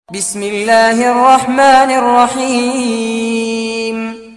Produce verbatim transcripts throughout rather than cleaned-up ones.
بسم الله الرحمن الرحيم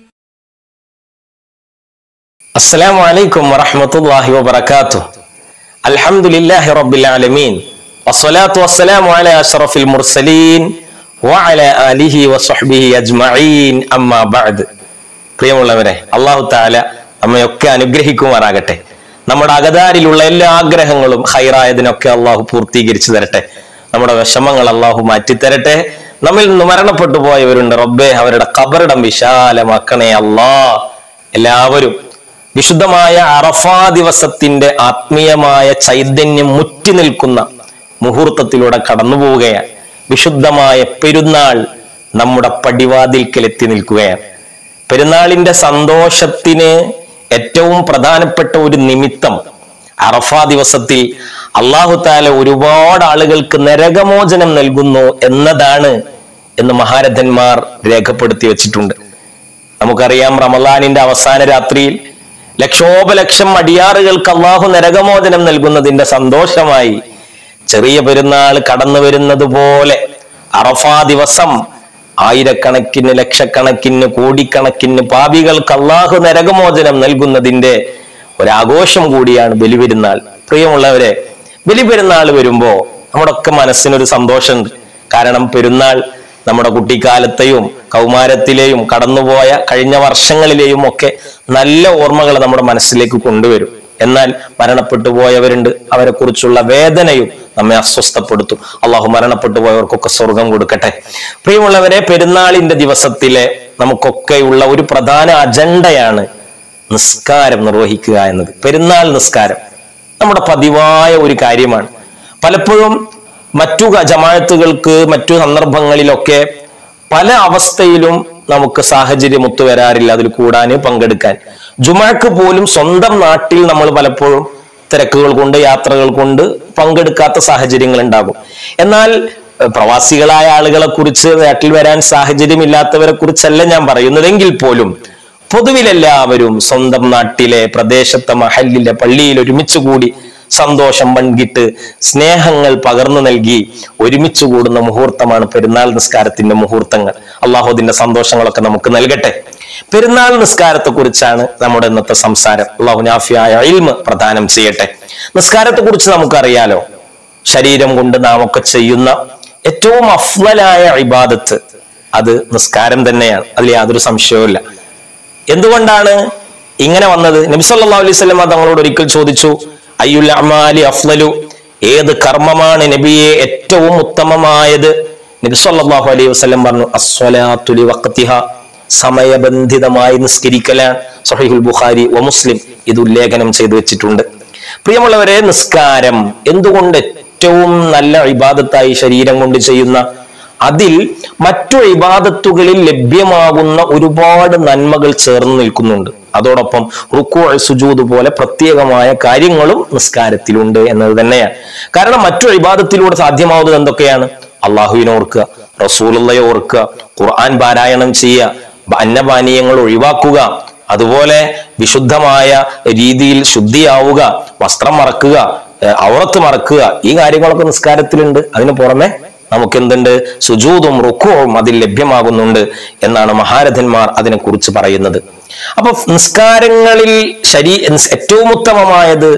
السلام عليكم ورحمة الله وبركاته الحمد لله رب العالمين والصلاة والسلام على أشرف المرسلين وعلى آله وصحبه أجمعين أما بعد പ്രിയമുള്ളവരെ അല്ലാഹു തആല നമ്മയൊക്കെ അനുഗ്രഹിക്കുമാറാകട്ടെ. നമ്മുടെ അകതാരിലുള്ള എല്ലാ ആഗ്രഹങ്ങളും ഖൈറായതിനൊക്കെ അല്ലാഹു പൂർത്തീകരിച്ചു തരട്ടെ. നമ്മുടെ വിഷമങ്ങൾ അല്ലാഹു മാറ്റിത്തരട്ടെ. നമ്മിൽ നിന്ന് മരണപ്പെട്ടു പോയവരുണ്ട്, റബ്ബേ അവരുടെ ഖബറിടം വിശാലമാക്കണേ അല്ലാ. എല്ലാവരും വിശുദ്ധമായ അറഫാ ദിവസത്തിന്റെ ആത്മീയമായ ചൈതന്യം മുറ്റി നിൽക്കുന്ന മുഹൂർത്തത്തിലൂടെ കടന്നു പോവുകയാണ്. വിശുദ്ധമായ പെരുന്നാൾ നമ്മുടെ പടിവാതിൽക്കൽ എത്തി നിൽക്കുകയാണ്. പെരുന്നാളിന്റെ സന്തോഷത്തിന് ഏറ്റവും പ്രധാനപ്പെട്ട ഒരു നിമിത്തം അറഫാ ദിവസത്തിൽ അല്ലാഹു തആല ഒരുപാട് ആളുകൾക്ക് നരകമോചനം നൽകുന്നു എന്നതാണ് എന്ന് മഹാരഥന്മാർ രേഖപ്പെടുത്തി വെച്ചിട്ടുണ്ട്. നമുക്കറിയാം, റമളാനിന്റെ അവസാന രാത്രിയിൽ ലക്ഷോപലക്ഷം അടിയാറുകൾക്ക് അല്ലാഹു നരകമോചനം നൽകുന്നതിന്റെ സന്തോഷമായി ചെറിയ പെരുന്നാൾ കടന്നു വരുന്നത് പോലെ അറഫാ ദിവസം ആയിരക്കണക്കിന് ലക്ഷക്കണക്കിന് കോടിക്കണക്കിന് പാപികൾക്ക് അല്ലാഹു നരകമോചനം നൽകുന്നതിന്റെ ഒരാഘോഷം കൂടിയാണ് ബലിപെരുന്നാൾ. പ്രിയമുള്ളവരെ, ബലിപെരുന്നാൾ വരുമ്പോ നമ്മുടെ ഒക്കെ മനസ്സിനൊരു സന്തോഷമുണ്ട്. കാരണം പെരുന്നാൾ നമ്മുടെ കുട്ടിക്കാലത്തെയും കൗമാരത്തിലെയും കടന്നുപോയ കഴിഞ്ഞ വർഷങ്ങളിലെയും ഒക്കെ നല്ല ഓർമ്മകൾ നമ്മുടെ മനസ്സിലേക്ക് കൊണ്ടുവരും. എന്നാൽ മരണപ്പെട്ടു പോയവരുണ്ട്, അവരെ കുറിച്ചുള്ള വേദനയും നമ്മെ അസ്വസ്ഥപ്പെടുത്തും. അള്ളാഹു മരണപ്പെട്ടു പോയവർക്കൊക്കെ സ്വർഗം കൊടുക്കട്ടെ. പ്രിയമുള്ളവരെ, പെരുന്നാളിന്റെ ദിവസത്തിലെ നമുക്കൊക്കെയുള്ള ഒരു പ്രധാന അജണ്ടയാണ് നിസ്കാരം നിർവഹിക്കുക എന്നത്. പെരുന്നാൾ നിസ്കാരം നമ്മുടെ പതിവായ ഒരു കാര്യമാണ്. പലപ്പോഴും മറ്റു ജമാഅത്തുകൾക്ക് മറ്റു സന്ദർഭങ്ങളിലൊക്കെ പല അവസ്ഥയിലും നമുക്ക് സാഹചര്യം ഒത്തുവരാറില്ല അതിൽ കൂടാന് പങ്കെടുക്കാൻ. ജുമാക്ക് പോലും സ്വന്തം നാട്ടിൽ നമ്മൾ പലപ്പോഴും തിരക്കുകൾ കൊണ്ട് യാത്രകൾ കൊണ്ട് പങ്കെടുക്കാത്ത സാഹചര്യങ്ങൾ ഉണ്ടാകും. എന്നാൽ പ്രവാസികളായ ആളുകളെ കുറിച്ച് നാട്ടിൽ വരാൻ സാഹചര്യം ഇല്ലാത്തവരെ കുറിച്ചല്ല ഞാൻ പറയുന്നതെങ്കിൽ പോലും പൊതുവിലെല്ലാവരും സ്വന്തം നാട്ടിലെ പ്രദേശത്തെ മഹല്ലിലെ പള്ളിയിൽ ഒരുമിച്ച് കൂടി സന്തോഷം പങ്കിട്ട് സ്നേഹങ്ങൾ പകർന്നു നൽകി ഒരുമിച്ച് കൂടുന്ന മുഹൂർത്തമാണ് പെരുന്നാൾ നിസ്കാരത്തിന്റെ മുഹൂർത്തങ്ങൾ. അള്ളാഹുദിന്റെ സന്തോഷങ്ങളൊക്കെ നമുക്ക് നൽകട്ടെ. പെരുന്നാൾ നിസ്കാരത്തെ കുറിച്ചാണ് നമ്മുടെ ഇന്നത്തെ സംസാരം. അള്ളാഹു നാഫിയായ ഇൽമ് പ്രദാനം ചെയ്യട്ടെ. നിസ്കാരത്തെ കുറിച്ച് നമുക്കറിയാലോ, ശരീരം കൊണ്ട് നാം ഒക്കെ ചെയ്യുന്ന ഏറ്റവും അഫ്ളലായ ഇബാദത്ത് അത് നിസ്കാരം തന്നെയാണ്. അതിൽ യാതൊരു സംശയവുമില്ല. എന്തുകൊണ്ടാണ് ഇങ്ങനെ വന്നത്? നബി സല്ലല്ലാഹു അലൈഹി വസല്ലം തങ്ങളോട് ഒരിക്കൽ ചോദിച്ചു, അയ്യുൽ അമാലി അഫ്ളലു, ഏത് കർമ്മമാണ് നബിയെ ഏറ്റവും ഉത്തമമായത്? നബി സല്ലല്ലാഹു അലൈഹി വസല്ലം പറഞ്ഞു, അസ്സലാത്തു ലിവഖ്തിഹ, സമയബന്ധിതമായി നിസ്കരിക്കലാണ്. സഹീഹുൽ ബുഖാരി വ മുസ്ലിം ഇത് ഉല്ലേഖനം ചെയ്തു വെച്ചിട്ടുണ്ട്. പ്രിയമുള്ളവരെ, നിസ്കാരം എന്തുകൊണ്ട് ഏറ്റവും നല്ല ഇബാദത്തായി ശരീരം കൊണ്ട് ചെയ്യുന്ന, അതിൽ മറ്റു ഇബാദത്തുകളിൽ ലഭ്യമാകുന്ന ഒരുപാട് നന്മകൾ ചേർന്ന് നിൽക്കുന്നുണ്ട്. അതോടൊപ്പം റുക്കൂ സുജൂദ് പോലെ പ്രത്യേകമായ കാര്യങ്ങളും നിസ്കാരത്തിലുണ്ട് എന്നത് തന്നെയാണ്. കാരണം മറ്റു ഇബാദത്തിലൂടെ സാധ്യമാവുന്നത് എന്തൊക്കെയാണ്? അള്ളാഹുവിനെ ഓർക്കുക, റസൂലുള്ളയെ ഓർക്കുക, ഖുർആൻ പാരായണം ചെയ്യുക, അന്നപാനീയങ്ങൾ ഒഴിവാക്കുക, അതുപോലെ വിശുദ്ധമായ രീതിയിൽ ശുദ്ധിയാവുക, വസ്ത്രം മറക്കുക, ഔറത്ത് മറക്കുക, ഈ കാര്യങ്ങളൊക്കെ നിസ്കാരത്തിലുണ്ട്. അതിന് പുറമെ നമുക്ക് എന്തുണ്ട്? സുജൂദും റുക്കൂഉം അതിൽ ലഭ്യമാകുന്നുണ്ട് എന്നാണ് മഹാരഥന്മാർ അതിനെ കുറിച്ച് പറയുന്നത്. അപ്പൊ നിസ്കാരങ്ങളിൽ ശരീ ഏറ്റവും ഉത്തമമായത്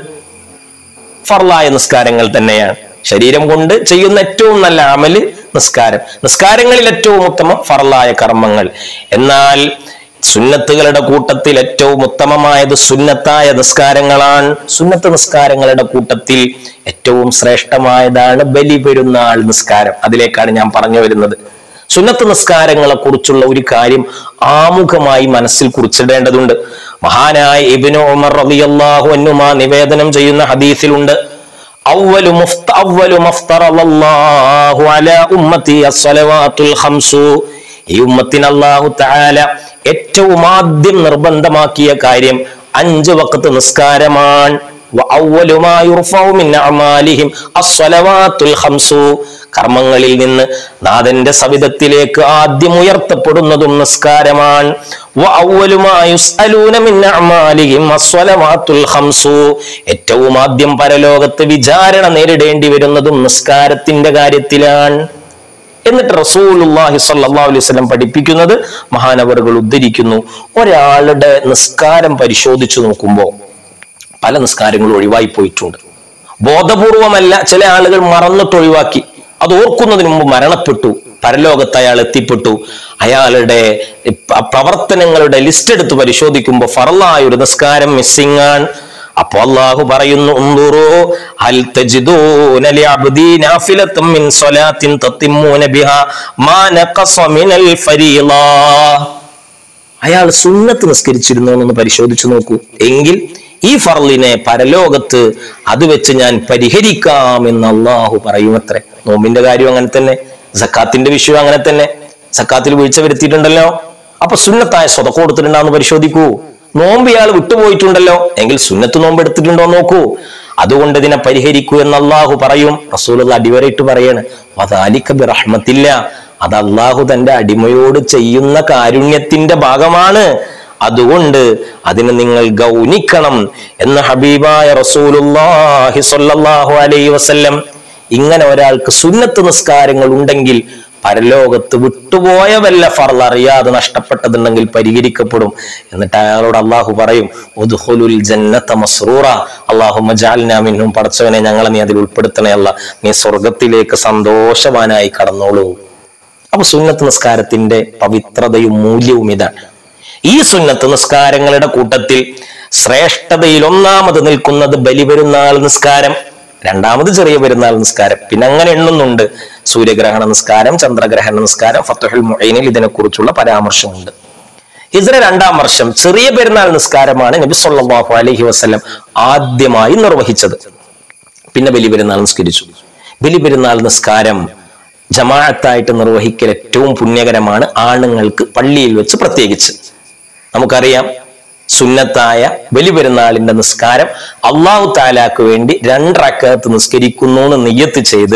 ഫർളായ നിസ്കാരങ്ങൾ തന്നെയാണ്. ശരീരം കൊണ്ട് ചെയ്യുന്ന ഏറ്റവും നല്ല അമല് നിസ്കാരം. നിസ്കാരങ്ങളിൽ ഏറ്റവും ഉത്തമം ഫർളായ കർമ്മങ്ങൾ. എന്നാൽ സുന്നത്തുകളുടെ കൂട്ടത്തിൽ ഏറ്റവും ഉത്തമമായത് സുന്നത്തായ നിസ്കാരങ്ങളാണ്. സുന്നത്ത് നിസ്കാരങ്ങളുടെ കൂട്ടത്തിൽ ഏറ്റവും ശ്രേഷ്ഠമായതാണ് ബലി പെരുന്നാൾ നിസ്കാരം. അതിലേക്കാണ് ഞാൻ പറഞ്ഞു വരുന്നത്. സുന്നത്ത് നിസ്കാരങ്ങളെ കുറിച്ചുള്ള ഒരു കാര്യം ആമുഖമായി മനസ്സിൽ കുറിച്ചിടേണ്ടതുണ്ട്. മഹാനായ ഇബ്നു ഉമർ റളിയല്ലാഹു അൻഹുമാ നിവേദനം ചെയ്യുന്ന ഹദീസിലുണ്ട്, അവ്വലു മുഫ്ത അവ്വലു മഫ്തറല്ലാഹു അലാ ഉമ്മത്തി അസ്സലവാത്തുൽ ഖംസു, ഈ ഉമ്മത്തിന് അല്ലാഹു തആല ഏറ്റവും ആദ്യം നിർബന്ധമാക്കിയ കാര്യം അഞ്ച് വഖത്ത് നിസ്കാരമാണ്. വഅവ്വലു മാ യുർഫഉ മിൻ അഅമാലിഹിം അസ്സലവാത്തുൽ ഖംസു, കർമ്മങ്ങളിൽ നിന്ന് നാഥന്റെ സവിധത്തിലേക്ക് ആദ്യം ഉയർത്തപ്പെടുന്നതും നിസ്കാരമാണ്. വഅവ്വലു മാ യുസ്അലൂന മിൻ അഅമാലിഹിം അസ്സലവാത്തുൽ ഖംസു, ഏറ്റവും ആദ്യം പരലോകത്ത് വിചാരണ നേരിടേണ്ടി വരുന്നതും നിസ്കാരത്തിന്റെ കാര്യത്തിലാണ്. എന്നിട്ട് റസൂലുള്ളാഹി സ്വല്ലല്ലാഹു അലൈഹി വസല്ലം പഠിപ്പിക്കുന്നത്, മഹാനവറുകൾ ഉദ്ധരിക്കുന്നു, ഒരാളുടെ നിസ്കാരം പരിശോധിച്ചു നോക്കുമ്പോൾ പല നിസ്കാരങ്ങളും ഒഴിവായി പോയിട്ടുണ്ട്. ബോധപൂർവമല്ല, ചില ആളുകൾ മറന്നിട്ട് ഒഴിവാക്കി. അത് ഓർക്കുന്നതിന് മുമ്പ് മരണപ്പെട്ടു, പരലോകത്ത് അയാൾ എത്തിപ്പെട്ടു. അയാളുടെ പ്രവർത്തനങ്ങളുടെ ലിസ്റ്റ് എടുത്ത് പരിശോധിക്കുമ്പോൾ ഫർളായ ഒരു നിസ്കാരം മിസ്സിംഗ് ആണ്. അപ്പൊ അല്ലാഹു പറയുന്നു, ഉൻദുറൂ ഹൽ തജിദൂന ലിഅബ്ദി നാഫിലതൻ മിൻ സ്വലാത്തിൻ തത്തിമൂന ബിഹാ മാ നഖസ മിനൽ ഫരീള. അയാൾ സുന്നത്ത് നിസ്കരിച്ചിരുന്നോ എന്ന് പരിശോധിച്ചു നോക്കൂ. എങ്കിൽ ഈ ഫർളിനെ പരലോകത്ത് അത് വെച്ച് ഞാൻ പരിഹരിക്കാം എന്ന് അള്ളാഹു പറയുമത്രേ. നോമ്പിന്റെ കാര്യം അങ്ങനെ തന്നെ, സക്കാത്തിന്റെ വിഷയം അങ്ങനെ തന്നെ. സക്കാത്തിൽ വീഴ്ച വരുത്തിയിട്ടുണ്ടല്ലോ, അപ്പൊ സുന്നത്തായ സ്വതക്ക കൊടുത്തിട്ടുണ്ടാന്ന് പരിശോധിക്കൂ. നോമ്പ് ഇയാൾ വിട്ടുപോയിട്ടുണ്ടല്ലോ, എങ്കിൽ സുന്നത്ത് നോമ്പ് എടുത്തിട്ടുണ്ടോ നോക്കൂ. അതുകൊണ്ട് ഇതിനെ പരിഹരിക്കൂ എന്ന് അള്ളാഹു പറയും. റസൂലുള്ളാഹി അടിവരയിട്ട് പറയാണ്, വദാലിക ബിറഹ്മത്തില്ല, അത് അള്ളാഹു തന്റെ അടിമയോട് ചെയ്യുന്ന കാരുണ്യത്തിന്റെ ഭാഗമാണ്, അതുകൊണ്ട് അതിന് നിങ്ങൾ ഗൗനിക്കണം എന്ന് ഹബീബായ റസൂലുള്ളാഹി സ്വല്ലല്ലാഹു അലൈഹി വസല്ലം. ഇങ്ങനെ ഒരാൾക്ക് സുന്നത്ത് നിസ്കാരങ്ങൾ ഉണ്ടെങ്കിൽ പരലോകത്ത് വിട്ടുപോയ വല്ല ഫർള് അറിയാതെ നഷ്ടപ്പെട്ടതുണ്ടെങ്കിൽ പരിഹരിക്കപ്പെടും. എന്നിട്ട് അയാളോട് അള്ളാഹു പറയും, ഉദ്ഖുലുൽ ജന്നത മസ്റൂറ, അല്ലാഹുമ്മ ജഅൽനാ മിൻഹും, പടച്ചവനെ ഞങ്ങളെ നീ അതിൽ ഉൾപ്പെടുത്തണേ അല്ലാ, നീ സ്വർഗത്തിലേക്ക് സന്തോഷവാനായി കടന്നോളൂ. അപ്പൊ സുന്നത്ത് നിസ്കാരത്തിന്റെ പവിത്രതയും മൂല്യവും ഇതാണ്. ഈ സുന്നത്ത് നിസ്കാരങ്ങളുടെ കൂട്ടത്തിൽ ശ്രേഷ്ഠതയിൽ ഒന്നാമത് നിൽക്കുന്നത് ബലിപെരുന്നാൾ നിസ്കാരം, രണ്ടാമത് ചെറിയ പെരുന്നാൾ നിസ്കാരം, പിന്നെ അങ്ങനെ എണ്ണുന്നുണ്ട്. സൂര്യഗ്രഹണ നിസ്കാരം, ചന്ദ്രഗ്രഹണ നിസ്കാരം, ഫത്ഹുൽ മുഈനിൽ ഇതിനെക്കുറിച്ചുള്ള പരാമർശമുണ്ട്. ഹിജ്റ രണ്ടാം വർഷം ചെറിയ പെരുന്നാൾ നിസ്കാരമാണ് നബി സല്ലല്ലാഹു അലൈഹി വസല്ലം ആദ്യമായി നിർവഹിച്ചത്. പിന്നെ ബലിപെരുന്നാൾ നിസ്കരിച്ചു. ബലിപെരുന്നാൾ നിസ്കാരം ജമാഅത്തായിട്ട് നിർവഹിക്കൽ ഏറ്റവും പുണ്യകരമാണ്, ആണുങ്ങൾക്ക് പള്ളിയിൽ വെച്ച് പ്രത്യേകിച്ച്. നമുക്കറിയാം, സുന്നത്തായ ബലിപെരുന്നാളിന്റെ നിസ്കാരം അള്ളാഹു താലാക്ക് വേണ്ടി രണ്ട് റക്അത്ത് നിസ്കരിക്കുന്നു എന്ന് നിയ്യത്ത് ചെയ്ത്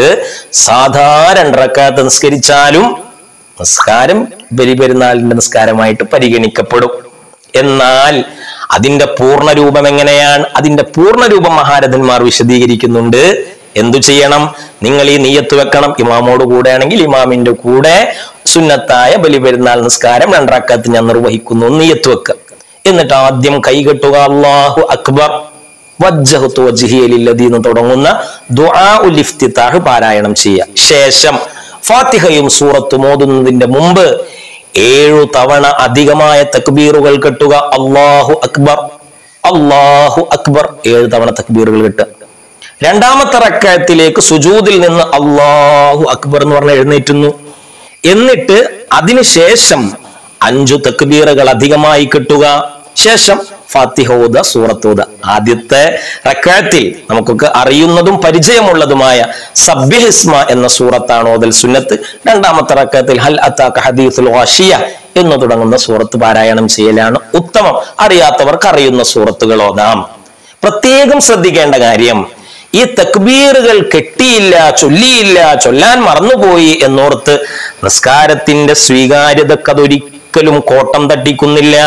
സാധാരണ രണ്ട് റക്അത്ത് നിസ്കരിച്ചാലും നിസ്കാരം ബലിപെരുന്നാളിന്റെ നിസ്കാരമായിട്ട് പരിഗണിക്കപ്പെടും. എന്നാൽ അതിന്റെ പൂർണ്ണരൂപം എങ്ങനെയാണ്? അതിന്റെ പൂർണ്ണരൂപം മഹാരഥന്മാർ വിശദീകരിക്കുന്നുണ്ട്. എന്തു ചെയ്യണം? നിങ്ങൾ ഈ നിയ്യത്ത് വെക്കണം. ഇമാമോട് കൂടെ ആണെങ്കിൽ ഇമാമിന്റെ കൂടെ സുന്നത്തായ ബലിപെരുന്നാൾ നിസ്കാരം രണ്ട് റക്അത്ത് ഞാൻ നിർവഹിക്കുന്നു നിയ്യത്ത് വെക്കുക. എന്നിട്ട് ആദ്യം കൈകെട്ടുക, അല്ലാഹു അക്ബർ വജ്ജഹ്തു വജ്ഹിയ ലില്ലദീ എന്ന് തുടങ്ങുന്ന ദുആഉൽ ഇഫ്തിതാഹ് പാരായണം ചെയ്യുക. ശേഷം ഫാത്തിഹയും സൂറത്തും ഓതുന്നതിന്റെ മുമ്പ് ഏഴു തവണ അധികമായ തക്ബീറുകൾ കെട്ടുക. അല്ലാഹു അക്ബർ, അല്ലാഹു അക്ബർ, ഏഴു തവണ തക്ബീറുകൾ കെട്ടുക. രണ്ടാമത്തെ റക്അത്തിലേക്ക് സുജൂദിൽ നിന്ന് അല്ലാഹു അക്ബർ എന്ന് പറഞ്ഞ് എഴുന്നേറ്റുന്നു. എന്നിട്ട് അതിനുശേഷം അഞ്ചു തക്ബീറുകൾ അധികമായി കെട്ടുക. ശേഷം ഫാത്തിഹ ഓതുക, സൂറത്ത് ഓതുക. ആദ്യത്തെ റക്അത്തിൽ നമുക്കൊക്കെ അറിയുന്നതും പരിചയമുള്ളതുമായ സബ്ബിഹ് ഇസ്മ എന്ന സൂറത്താണ് ഓതൽ സുന്നത്ത്. രണ്ടാമത്തെ റക്അത്തിൽ ഹൽ അതാക ഹദീസുൽ ഗാശിയ എന്ന് തുടങ്ങുന്ന സൂറത്ത് പാരായണം ചെയ്യലാണ് ഉത്തമം. അറിയാത്തവർക്ക് അറിയുന്ന സൂറത്തുകൾ ഓതാം. പ്രത്യേകം ശ്രദ്ധിക്കേണ്ട കാര്യം, ഈ തക്ബീറുകൾ കെട്ടിയില്ല, ചൊല്ലിയില്ല, ചൊല്ലാൻ മറന്നുപോയി എന്നോർത്ത് നിസ്കാരത്തിന്റെ സ്വീകാര്യതക്ക് അതൊരിക്കലും കോട്ടം തട്ടിക്കുന്നില്ല.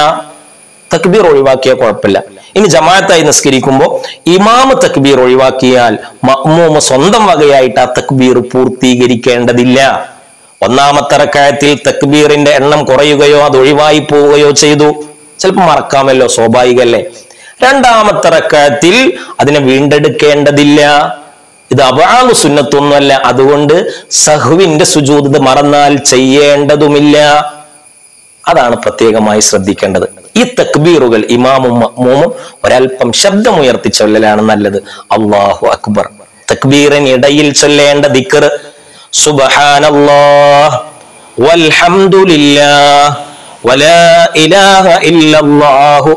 തക്ബീർ ഒഴിവാക്കിയാൽ കുഴപ്പമില്ല. ഇനി ജമാഅത്തായി നിസ്കരിക്കുമ്പോൾ ഇമാമ് തക്ബീർ ഒഴിവാക്കിയാൽ മഅ്മൂമ് സ്വന്തം വകയായിട്ട് ആ തക്ബീർ പൂർത്തീകരിക്കേണ്ടതില്ല. ഒന്നാമത്തെ റക്അത്തിൽ തക്ബീറിന്റെ എണ്ണം കുറയുകയോ അത് ഒഴിവായി പോവുകയോ ചെയ്തു, ചിലപ്പോൾ മറക്കാമല്ലോ, സ്വാഭാവികല്ലേ. രണ്ടാമത്തെ റക്അത്തിൽ അതിനെ വീണ്ടെടുക്കേണ്ടതില്ല. ഇത് അബാലു സുന്നത്തൊന്നുമല്ല, അതുകൊണ്ട് സഹ്വിന്റെ സുജൂദ് മറന്നാൽ ചെയ്യേണ്ടതുമില്ല. അതാണ് പ്രത്യേകമായി ശ്രദ്ധിക്കേണ്ടത്. ഈ തക്ബീറുകൾ ഇമാമും മഅ്മൂമും ഒരൽപ്പം ശബ്ദമുയർത്തി ചൊല്ലലാണ് നല്ലത്. അല്ലാഹു അക്ബർ. തക്ബീറിന് ഇടയിൽ ചൊല്ലേണ്ട ദിക്ർ സുബ്ഹാനല്ലാഹ് വൽഹംദുലില്ലാഹ് വലാ ഇലാഹ ഇല്ലല്ലാഹു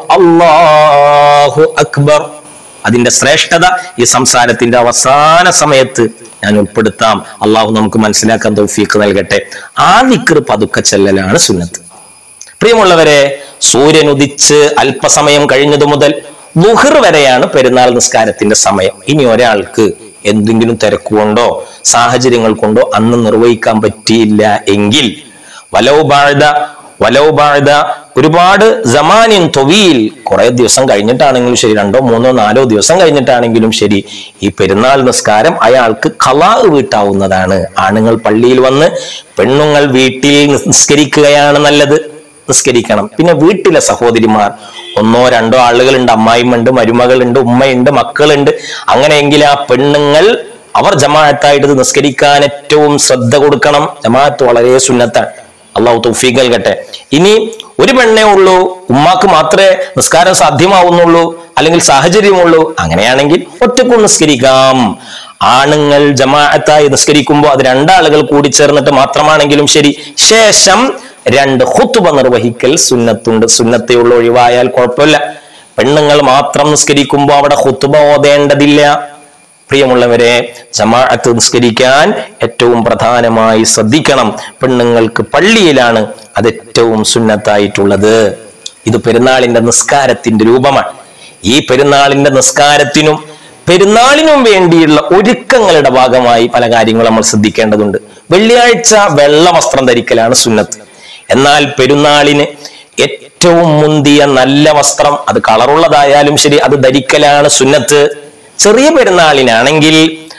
അല്ലാഹു അക്ബർ. അതിന്റെ ശ്രേഷ്ഠത ഈ സംസാരത്തിന്റെ അവസാന സമയത്ത് ഞാൻ ഉൾപ്പെടുത്താം. അള്ളാഹു നമുക്ക് മനസ്സിലാക്കാൻ തൗഫീഖ് നൽകട്ടെ. ആ ദിക്ർ പതുക്കെ ചെല്ലലാണ് സുന്നത്ത്. പ്രിയമുള്ളവരെ, സൂര്യൻ ഉദിച്ച് അല്പസമയം കഴിഞ്ഞതു മുതൽ ളുഹർ വരെയാണ് പെരുന്നാൾ നിസ്കാരത്തിന്റെ സമയം. ഇനി ഒരാൾക്ക് എന്തെങ്കിലും തിരക്കുകൊണ്ടോ സാഹചര്യങ്ങൾ കൊണ്ടോ അന്ന് നിർവഹിക്കാൻ പറ്റിയില്ല എങ്കിൽ വലൗ ബഅദ വലൗ ബഅദ ഒരുപാട് സമാനിൻ തൊവീൽ, കുറെ ദിവസം കഴിഞ്ഞിട്ടാണെങ്കിലും ശരി, രണ്ടോ മൂന്നോ നാലോ ദിവസം കഴിഞ്ഞിട്ടാണെങ്കിലും ശരി, ഈ പെരുന്നാൾ നിസ്കാരം അയാൾക്ക് ഖളാ വീട്ടാവുന്നതാണ്. ആണുങ്ങൾ പള്ളിയിൽ വന്ന് പെണ്ണുങ്ങൾ വീട്ടിൽ നിസ്കരിക്കുകയാണ് നല്ലത്, നിസ്കരിക്കണം. പിന്നെ വീട്ടിലെ സഹോദരിമാർ ഒന്നോ രണ്ടോ ആളുകളുണ്ട്, അമ്മായിമുണ്ട്, മരുമകളുണ്ട്, ഉമ്മയുണ്ട്, മക്കളുണ്ട്. അങ്ങനെയെങ്കിൽ ആ പെണ്ണുങ്ങൾ അവർ ജമാഅത്തായിട്ട് നിസ്കരിക്കാൻ ഏറ്റവും ശ്രദ്ധ കൊടുക്കണം. ജമാഅത്ത് വളരെ സുന്നത്താണ്. അള്ളാഹു തൗഫീഖ് നൽകട്ടെ. ഇനി ഒരു പെണ്ണേ ഉള്ളൂ, ഉമ്മാക്ക് മാത്രമേ നിസ്കാരം സാധ്യമാവുന്നുള്ളൂ, അല്ലെങ്കിൽ സാഹചര്യമുള്ളൂ, അങ്ങനെയാണെങ്കിൽ ഒറ്റക്കും നിസ്കരിക്കാം. ആണുങ്ങൾ ജമാഅത്തായി നിസ്കരിക്കുമ്പോൾ അത് രണ്ടാളുകൾ കൂടി ചേർന്നിട്ട് മാത്രമാണെങ്കിലും ശരി, ശേഷം രണ്ട് ഖുത്ബ നിർവഹിക്കൽ സുന്നത്തുണ്ട്. സുന്നത്തെയുള്ള ഒഴിവായാൽ കുഴപ്പമില്ല. പെണ്ണുങ്ങൾ മാത്രം നിസ്കരിക്കുമ്പോൾ അവിടെ ഖുത്ബ ഓതേണ്ടതില്ല. പ്രിയമുള്ളവരെ, ജമാഅത്ത് നിസ്കരിക്കാൻ ഏറ്റവും പ്രധാനമായി ശ്രദ്ധിക്കണം. പെണ്ണുങ്ങൾക്ക് പള്ളിയിലാണ് അത് ഏറ്റവും സുന്നത്തായിട്ടുള്ളത്. ഇത് പെരുന്നാളിന്റെ നിസ്കാരത്തിന്റെ രൂപമാണ്. ഈ പെരുന്നാളിന്റെ നിസ്കാരത്തിനും പെരുന്നാളിനും വേണ്ടിയുള്ള ഒരുക്കങ്ങളുടെ ഭാഗമായി പല കാര്യങ്ങളും നമ്മൾ ശ്രദ്ധിക്കേണ്ടതുണ്ട്. വെള്ളിയാഴ്ച വെള്ള വസ്ത്രം ധരിക്കലാണ് സുന്നത്ത്. എന്നാൽ പെരുന്നാളിന് ഏറ്റവും മുന്തിയ നല്ല വസ്ത്രം, അത് കളറുള്ളതായാലും ശരി, അത് ധരിക്കലാണ് സുന്നത്ത്. ചെറിയ പെരുന്നാളിനാണെങ്കിൽ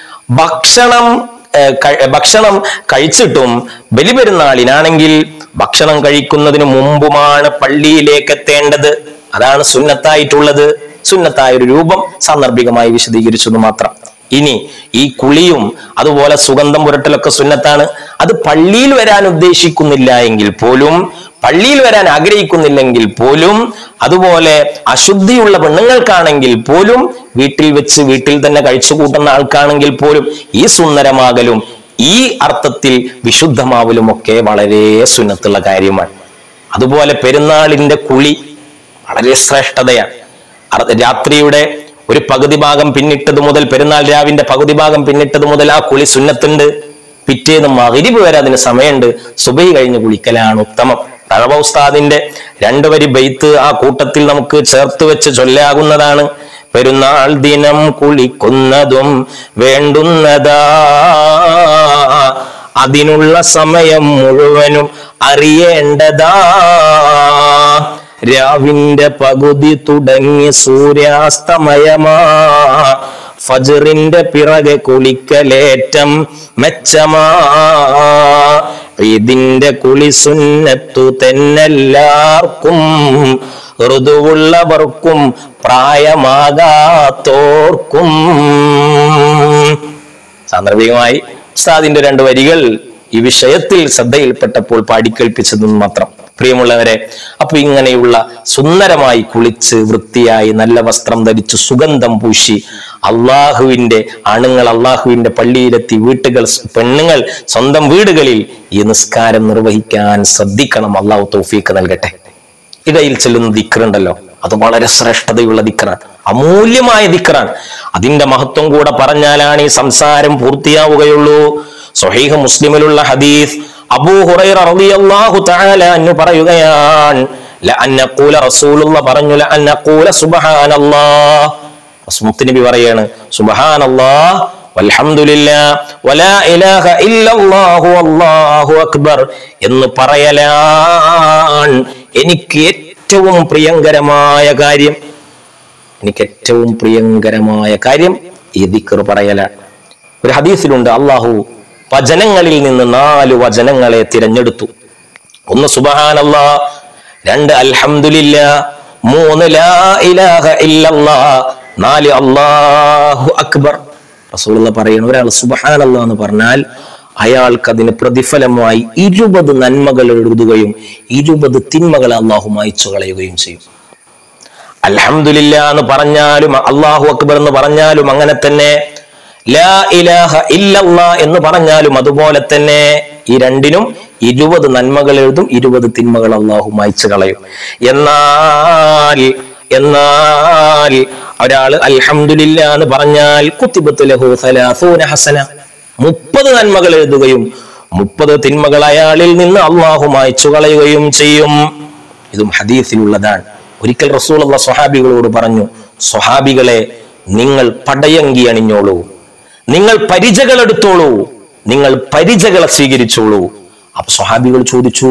ഭക്ഷണം ഭക്ഷണം കഴിച്ചിട്ടും, ബലിപെരുന്നാളിനാണെങ്കിൽ ഭക്ഷണം കഴിക്കുന്നതിന് മുമ്പുമാണ് പള്ളിയിലേക്ക് എത്തേണ്ടത്. അതാണ് സുന്നത്തായിട്ടുള്ളത്. സുന്നത്തായ ഒരു രൂപം സാന്ദർഭികമായി വിശദീകരിച്ചത് മാത്രം. ഇനി ഈ കുളിയും അതുപോലെ സുഗന്ധം പുരട്ടലൊക്കെ സുന്നത്താണ്. അത് പള്ളിയിൽ വരാൻ ഉദ്ദേശിക്കുന്നില്ല എങ്കിൽ പോലും, പള്ളിയിൽ വരാൻ ആഗ്രഹിക്കുന്നില്ലെങ്കിൽ പോലും, അതുപോലെ അശുദ്ധിയുള്ള പെണ്ണുങ്ങൾക്കാണെങ്കിൽ പോലും, വീട്ടിൽ വെച്ച് വീട്ടിൽ തന്നെ കഴിച്ചു കൂട്ടുന്ന ആൾക്കാണെങ്കിൽ പോലും ഈ സുന്ദരമാകലും ഈ അർത്ഥത്തിൽ വിശുദ്ധമാവലും ഒക്കെ വളരെ സുന്നത്തുള്ള കാര്യമാണ്. അതുപോലെ പെരുന്നാളിന്റെ കുളി വളരെ ശ്രേഷ്ഠതയാണ്. രാത്രിയുടെ ഒരു പകുതി ഭാഗം പിന്നിട്ടത് മുതൽ, പെരുന്നാൾ രാവിന്റെ പകുതി ഭാഗം പിന്നിട്ടത് മുതൽ ആ കുളി സുന്നത്തുണ്ട്. പിറ്റേന്ന് മഗ്‌രിബ് വരെ അതിന് സമയമുണ്ട്. സുബഹി കഴിഞ്ഞ് കുളിക്കലാണ് ഉത്തമം. തഴവ ഉസ്താദിന്റെ രണ്ടു വരി ബൈത്ത് ആ കൂട്ടത്തിൽ നമുക്ക് ചേർത്ത് വെച്ച് ചൊല്ലാകുന്നതാണ്. പെരുന്നാൾ ദിനം കുളിക്കുന്നതും വേണ്ടുന്നതാ, അതിനുള്ള സമയം മുഴുവനും അറിയേണ്ടതാ. രാവിന്റെ പകുതി തുടങ്ങി സൂര്യാസ്തമയമാ, ഫജ്റിന്റെ പിറകെ കുളിക്കലേറ്റം മെച്ചമാ. ഈദിന്റെ കുളി സുന്നത്തു തെന്നെല്ലാവർക്കും, ഋതുവുള്ളവർക്കും പ്രായമാകാത്തോർക്കും. സാന്ദർഭികമായി ഉസ്താദിന്റെ രണ്ട് വരികൾ ഈ വിഷയത്തിൽ ശ്രദ്ധയിൽപ്പെട്ടപ്പോൾ പാടിക്കേൽപ്പിച്ചതെന്ന് മാത്രം. പ്രിയമുള്ളവരെ, അപ്പൊ ഇങ്ങനെയുള്ള സുന്ദരമായി കുളിച്ച് വൃത്തിയായി നല്ല വസ്ത്രം ധരിച്ച് സുഗന്ധം പൂശി അള്ളാഹുവിന്റെ ആണുങ്ങൾ അള്ളാഹുവിന്റെ പള്ളിയിലെത്തി, വീട്ടുകൾ പെണ്ണുങ്ങൾ സ്വന്തം വീടുകളിൽ ഈ നിസ്കാരം നിർവഹിക്കാൻ ശ്രദ്ധിക്കണം. അള്ളാഹു തൗഫീഖ് നൽകട്ടെ. ഇടയിൽ ചെല്ലുന്ന ദിക്റുണ്ടല്ലോ, അത് വളരെ ശ്രേഷ്ഠതയുള്ള ദിക്റാണ്, അമൂല്യമായ ദിക്റാണ്. അതിന്റെ മഹത്വം കൂടെ പറഞ്ഞാലാണ് ഈ സംസാരം പൂർത്തിയാവുകയുള്ളൂ. സ്വഹീഹ് മുസ്ലിമിലുള്ള ഹദീസ്, അബൂ ഹുറൈറ റളിയല്ലാഹു തആല അൻഹു പറയുകയാണ്, ലഅൻ യഖൂല റസൂലുള്ളാഹി പറഞ്ഞു, ലഅൻ യഖൂല സുബ്ഹാനല്ലാഹ്, റസൂൽ നബി പറയാണ്, സുബ്ഹാനല്ലാഹ് വൽഹംദുലില്ലാഹ് വലാ ഇലാഹ ഇല്ലല്ലാഹു വല്ലാഹു അക്ബർ എന്ന് പറയലാണ് എനിക്ക് ഏറ്റവും പ്രിയങ്കരമായ കാര്യം. എനിക്ക് ഏറ്റവും പ്രിയങ്കരമായ കാര്യം ഈ ദിക്ർ പറയലാണ്. ഒരു ഹദീസിലുണ്ട്, അല്ലാഹു വചനങ്ങളിൽ നിന്ന് നാല് വചനങ്ങളെ തിരഞ്ഞെടുത്തു. ഒന്ന് സുബ്ഹാനല്ലാഹ്, രണ്ട് അൽഹംദുലില്ലാഹ്, മൂന്ന് ലാ ഇലാഹ ഇല്ലല്ലാഹ്, നാല് അല്ലാഹു അക്ബർ. റസൂലുള്ളാഹി പറയുന്നു, ഒരാൾ സുബ്ഹാനല്ലാഹ് എന്ന് പറഞ്ഞാൽ അയാൾക്ക് അതിന് പ്രതിഫലമായി ഇരുപത് നന്മകൾ എഴുതുകയും ഇരുപത് തിന്മകൾ അല്ലാഹു മായ്ച്ചു കളയുകയും ചെയ്യും. അൽഹംദുലില്ലാഹ് എന്ന് പറഞ്ഞാലും അല്ലാഹു അക്ബർ എന്ന് പറഞ്ഞാലും അങ്ങനെ തന്നെ, ലാ ഇലാഹ ഇല്ലല്ലാഹ് എന്ന് പറഞ്ഞാലും അതുപോലെ തന്നെ. ഈ രണ്ടിനും ഇരുപത് നന്മകൾ എഴുതും, ഇരുപത് തിന്മകൾ അല്ലാഹു മായ്ച്ചു കളയും. എന്നാൽ എന്നാൽ ഒരാൾ അൽഹംദുലില്ലാഹ് എന്ന് പറഞ്ഞാൽ കുത്തിബത്ത് ലഹു സലാസൂന ഹസന, മുപ്പത് നന്മകൾ എഴുതുകയും മുപ്പത് തിന്മകൾ അയാളിൽ നിന്ന് അല്ലാഹു മായ്ച്ചു കളയുകയും ചെയ്യും. ഇതും ഹദീസിലുള്ളതാണ്. ഒരിക്കൽ റസൂലുള്ളാഹി സ്വഹാബികളോട് പറഞ്ഞു, സ്വഹാബികളെ, നിങ്ങൾ പടയങ്കി അണിഞ്ഞോളൂ, നിങ്ങൾ പരിചകൾ എടുത്തോളൂ, നിങ്ങൾ പരിചകളെ സ്വീകരിച്ചോളൂ. അപ്പൊ സ്വഹാബികൾ ചോദിച്ചു,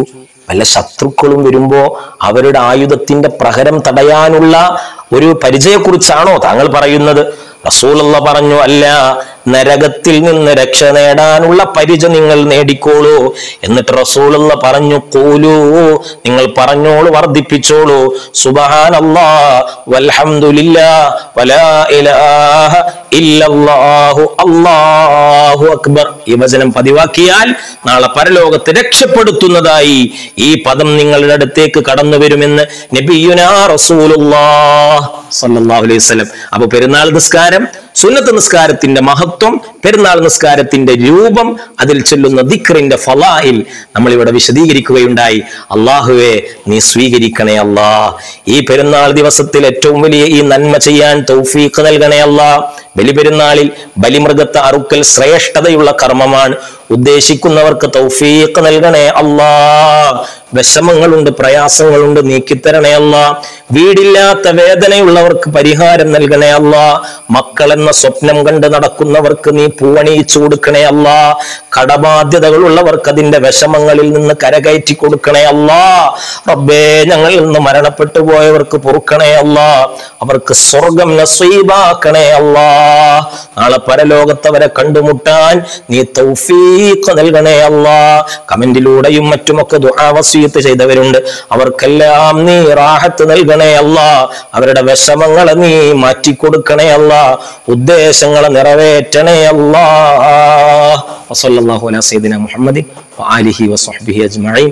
വല്ല ശത്രുക്കളും വരുമ്പോ അവരുടെ ആയുധത്തിന്റെ പ്രഹരം തടയാനുള്ള ഒരു പരിചയക്കുറിച്ചാണോ താങ്കൾ പറയുന്നത്? റസൂലുള്ള പറഞ്ഞു, അല്ല, നരകത്തിൽ നിന്ന് രക്ഷ നേടാനുള്ള പരിച നിങ്ങൾ നേടിക്കോളൂ. എന്നിട്ട് റസൂലുള്ള പറഞ്ഞു, ഖൂലൂ, നിങ്ങൾ പറഞ്ഞോളൂ, വർദ്ധിപ്പിച്ചോളൂ, സുബ്ഹാനല്ലാഹ് വൽഹംദുലില്ലാഹ് വലാ ഇലാഹ ഇല്ലല്ലാഹു അല്ലാഹു അക്ബർ. ഈ വചനം പതിവാക്കിയാൽ നാളെ പരലോകത്ത് രക്ഷപ്പെടുത്തുന്നതായി ഈ പദം നിങ്ങളുടെ അടുത്തേക്ക് കടന്നു വരുമെന്ന് നബിയുനാ റസൂലുള്ളാഹ് സ്വല്ലല്ലാഹു അലൈഹി വസല്ലം. അപ്പൊ പെരുന്നാൾ നിസ്കാരം, സുന്നത്ത് നിസ്കാരത്തിന്റെ മഹത്വം, പെരുന്നാൾ നിസ്കാരത്തിന്റെ രൂപം, അതിൽ ചൊല്ലുന്ന ദിക്റിന്റെ ഫളാഇൽ നമ്മൾ ഇവിടെ വിശദീകരിക്കുകയുണ്ടായി. അല്ലാഹുവേ, നീ സ്വീകരിക്കണേ അല്ലാ. ഈ പെരുന്നാൾ ദിവസത്തിൽ ഏറ്റവും വലിയ ഈ നന്മ ചെയ്യാൻ തൗഫീഖ് നൽകണേ അല്ലാ. ബലിപെരുന്നാളിൽ ബലിമൃഗത്തെ അറുക്കൽ ശ്രേഷ്ഠതയുള്ള കർമ്മമാണ്. ഉദ്ദേശിക്കുന്നവർക്ക് തൗഫീഖ് നൽകണേ അല്ലാ. വിഷമങ്ങളുണ്ട്, പ്രയാസങ്ങളുണ്ട്, നീക്കിത്തരണേ അല്ലാ. വീടില്ലാത്ത വേദനയുള്ളവർക്ക് പരിഹാരം നൽകണേ അല്ലാ. മക്കളെന്ന സ്വപ്നം കണ്ട് നടക്കുന്നവർക്ക് നീ പൂവണിയിച്ചു കൊടുക്കണേ അല്ലാ. കടബാധ്യതകളുള്ളവർക്ക് അതിന്റെ വിഷമങ്ങളിൽ നിന്ന് കരകയറ്റി കൊടുക്കണേ അല്ലാ. റബ്ബേ, ഞങ്ങളിൽ നിന്ന് മരണപ്പെട്ടു പോയവർക്ക് പൊറുക്കണേ അല്ലാ. അവർക്ക് സ്വർഗം നസീബാക്കണേ അല്ലാ. നാളെ പരലോകത്തവരെ കണ്ടുമുട്ടാൻ നീ തൗഫീഖ് നൽകണേ അല്ലാ. കമന്റിലൂടെയും മറ്റുമൊക്കെ ദുആ വസിയത്ത് ചെയ്തവരുണ്ട്. അവർക്കെല്ലാം നീ റാഹത്ത് നൽകണേ അല്ലാ. അവരുടെ വിഷമങ്ങളെ നീ മാറ്റിക്കൊടുക്കണേ അല്ലാ. ഉദ്ദേശങ്ങളെ നിറവേറ്റണേ അല്ലാ. വസല്ലല്ലാഹു അലാ സയ്യിദിനാ മുഹമ്മദിൻ വആലിഹി വസഹ്ബിഹി അജ്മഈൻ.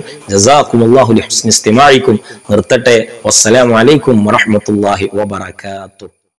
ജസാകുമുല്ലാഹു ലിഹുസ്നി ഇസ്തിമാഇക്കും. നിർത്തട്ടെ. വസ്സലാമു അലൈക്കും വറഹ്മത്തുള്ളാഹി വബറകാതുഹു.